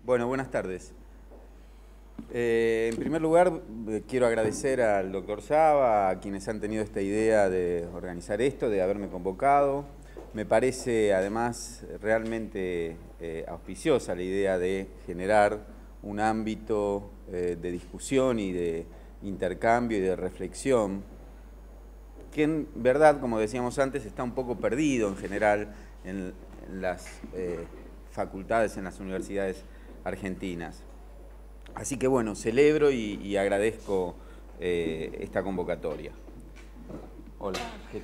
Bueno, buenas tardes. En primer lugar, quiero agradecer al doctor Saba, a quienes han tenido esta idea de organizar esto, de haberme convocado. Me parece, además, realmente auspiciosa la idea de generar un ámbito de discusión y de intercambio y de reflexión, que en verdad, como decíamos antes, está un poco perdido en general en las facultades, en las universidades argentinas. Así que bueno, celebro y agradezco esta convocatoria. Hola.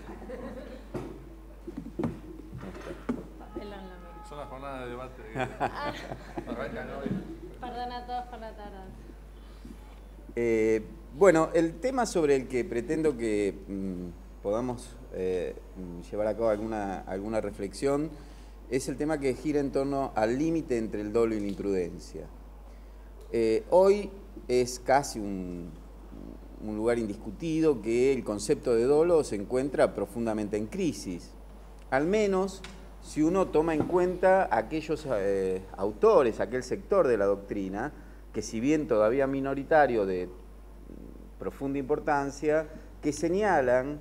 Son las jornadas de debate. Perdón a todos por la tarde. Bueno, el tema sobre el que pretendo que podamos llevar a cabo alguna reflexión es el tema que gira en torno al límite entre el dolo y la imprudencia. Hoy es casi un lugar indiscutido que el concepto de dolo se encuentra profundamente en crisis, al menos si uno toma en cuenta aquellos autores, aquel sector de la doctrina, que si bien todavía minoritario de profunda importancia, que señalan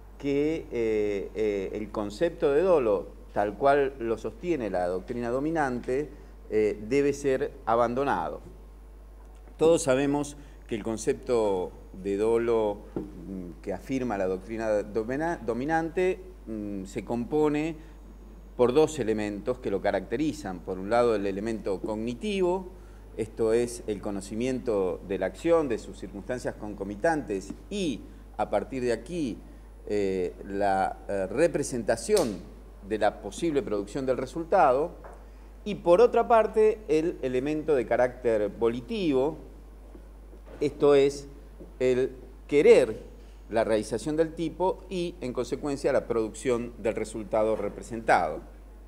que el concepto de dolo, tal cual lo sostiene la doctrina dominante, debe ser abandonado. Todos sabemos que el concepto de dolo que afirma la doctrina dominante se compone por dos elementos que lo caracterizan. Por un lado, el elemento cognitivo, esto es el conocimiento de la acción, de sus circunstancias concomitantes y, a partir de aquí, la representación de la posible producción del resultado, y por otra parte el elemento de carácter volitivo, esto es el querer la realización del tipo y en consecuencia la producción del resultado representado.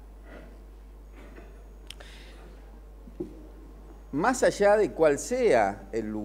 Más allá de cuál sea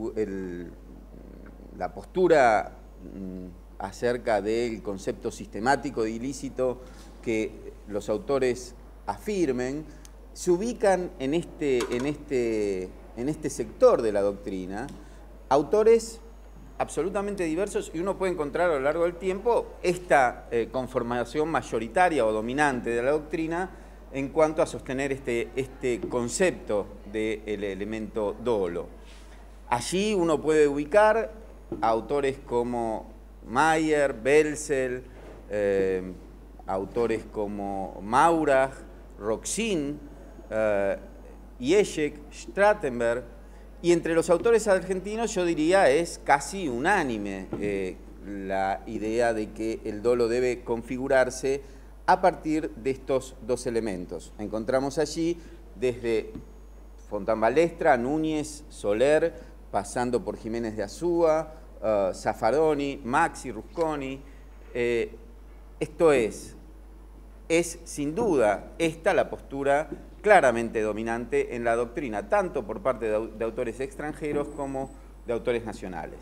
la postura acerca del concepto sistemático de ilícito que los autores afirmen, se ubican en este sector de la doctrina autores absolutamente diversos, y uno puede encontrar a lo largo del tiempo esta conformación mayoritaria o dominante de la doctrina en cuanto a sostener este concepto del elemento dolo. Allí uno puede ubicar a autores como Mayer, Belzel, autores como Maurach, Roxin, Ježek, Strattenberg, y entre los autores argentinos yo diría es casi unánime la idea de que el dolo debe configurarse a partir de estos dos elementos. Encontramos allí desde Fontán-Balestra, Núñez, Soler, pasando por Jiménez de Azúa, Zaffaroni, Maxi, Rusconi. Esto es sin duda esta la postura claramente dominante en la doctrina, tanto por parte de autores extranjeros como de autores nacionales.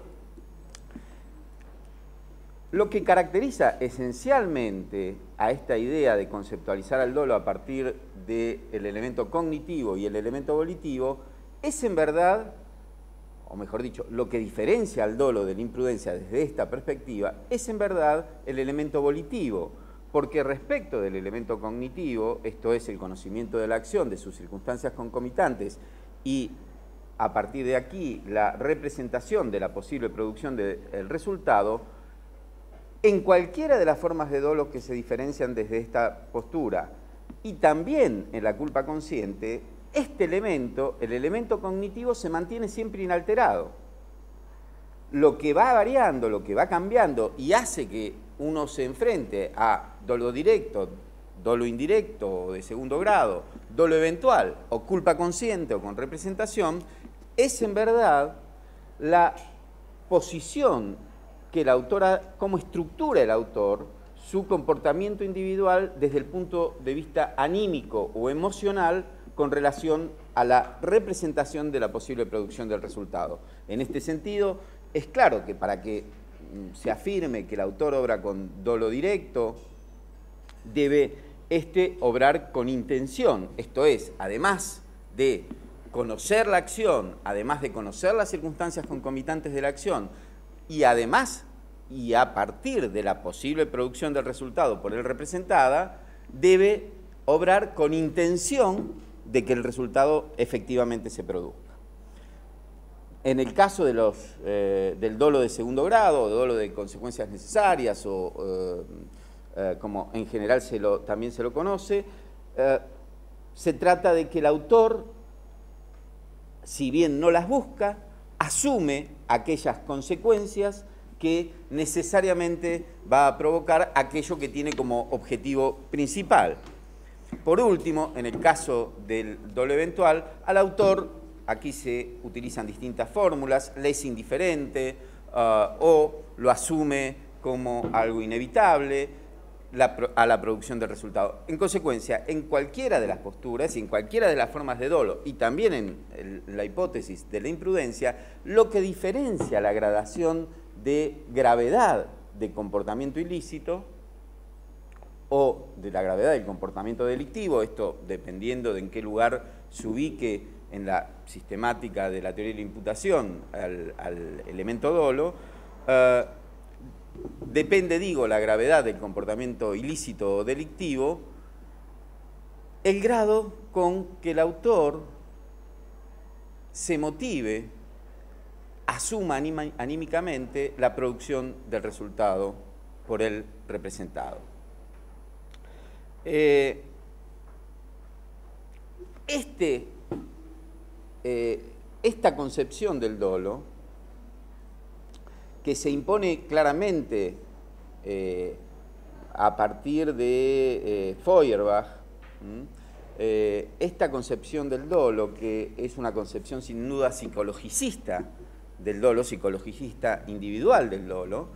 Lo que caracteriza esencialmente a esta idea de conceptualizar al dolo a partir del elemento cognitivo y el elemento volitivo es en verdad, o mejor dicho, lo que diferencia al dolo de la imprudencia desde esta perspectiva es en verdad el elemento volitivo, porque respecto del elemento cognitivo, esto es el conocimiento de la acción, de sus circunstancias concomitantes y a partir de aquí la representación de la posible producción del resultado, en cualquiera de las formas de dolo que se diferencian desde esta postura y también en la culpa consciente, este elemento, el elemento cognitivo, se mantiene siempre inalterado. Lo que va variando, lo que va cambiando y hace que uno se enfrente a dolo directo, dolo indirecto o de segundo grado, dolo eventual o culpa consciente o con representación, es en verdad la posición que el autor, cómo estructura el autor su comportamiento individual desde el punto de vista anímico o emocional con relación a la representación de la posible producción del resultado. En este sentido, es claro que para que se afirme que el autor obra con dolo directo, debe obrar con intención, esto es, además de conocer la acción, además de conocer las circunstancias concomitantes de la acción, y además, y a partir de la posible producción del resultado por él representada, debe obrar con intención de que el resultado efectivamente se produzca. En el caso de del dolo de segundo grado, o dolo de consecuencias necesarias, o como en general también se lo conoce, se trata de que el autor, si bien no las busca, asume aquellas consecuencias que necesariamente va a provocar aquello que tiene como objetivo principal. Por último, en el caso del dolo eventual, al autor, aquí se utilizan distintas fórmulas, le es indiferente o lo asume como algo inevitable a la producción del resultado. En consecuencia, en cualquiera de las posturas y en cualquiera de las formas de dolo, y también en la hipótesis de la imprudencia, lo que diferencia la gradación de gravedad de comportamiento ilícito o de la gravedad del comportamiento delictivo, esto dependiendo de en qué lugar se ubique en la sistemática de la teoría de la imputación al elemento dolo, depende, digo, la gravedad del comportamiento ilícito o delictivo, el grado con que el autor se motive, asuma anímicamente la producción del resultado por él representado. Esta concepción del dolo, que se impone claramente a partir de Feuerbach, esta concepción del dolo, que es una concepción sin duda psicologicista del dolo, psicologicista individual del dolo,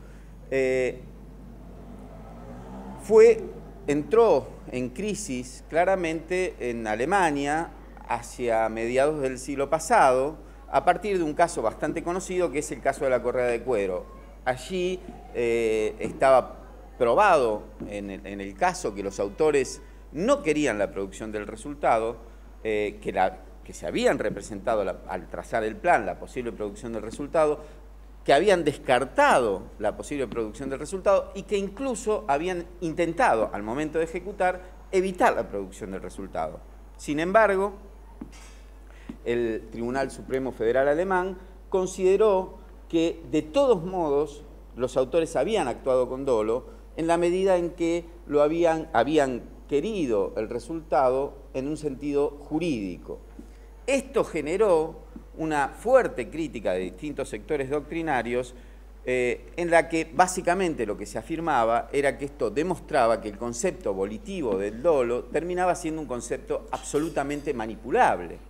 entró en crisis claramente en Alemania hacia mediados del siglo pasado, a partir de un caso bastante conocido, que es el caso de la correa de cuero. Allí estaba probado en el caso que los autores no querían la producción del resultado, que se habían representado al trazar el plan la posible producción del resultado, que habían descartado la posible producción del resultado y que incluso habían intentado, al momento de ejecutar, evitar la producción del resultado. Sin embargo, el Tribunal Supremo Federal Alemán consideró que, de todos modos, los autores habían actuado con dolo en la medida en que habían querido el resultado en un sentido jurídico. Esto generó una fuerte crítica de distintos sectores doctrinarios en la que básicamente lo que se afirmaba era que esto demostraba que el concepto volitivo del dolo terminaba siendo un concepto absolutamente manipulable.